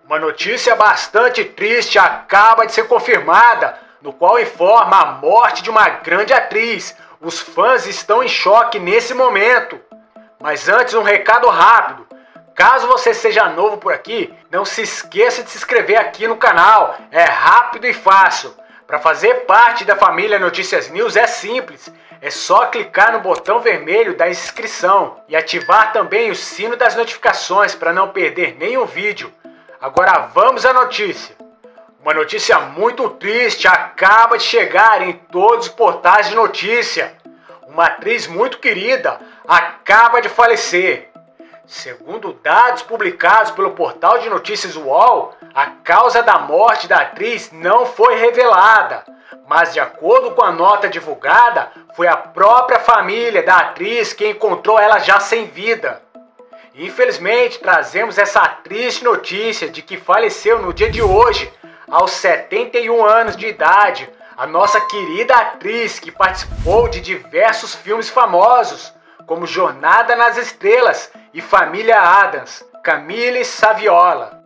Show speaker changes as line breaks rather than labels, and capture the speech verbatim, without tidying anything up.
Uma notícia bastante triste acaba de ser confirmada, no qual informa a morte de uma grande atriz. Os fãs estão em choque nesse momento. Mas antes, um recado rápido. Caso você seja novo por aqui, não se esqueça de se inscrever aqui no canal. É rápido e fácil. Para fazer parte da família Notícias News é simples. É só clicar no botão vermelho da inscrição e ativar também o sino das notificações para não perder nenhum vídeo. Agora vamos à notícia. Uma notícia muito triste acaba de chegar em todos os portais de notícia. Uma atriz muito querida acaba de falecer. Segundo dados publicados pelo portal de notícias U O L, a causa da morte da atriz não foi revelada, mas de acordo com a nota divulgada, foi a própria família da atriz que encontrou ela já sem vida. Infelizmente, trazemos essa triste notícia de que faleceu no dia de hoje, aos setenta e um anos de idade, a nossa querida atriz que participou de diversos filmes famosos, como Jornada nas Estrelas e Família Addams, Camille Saviola.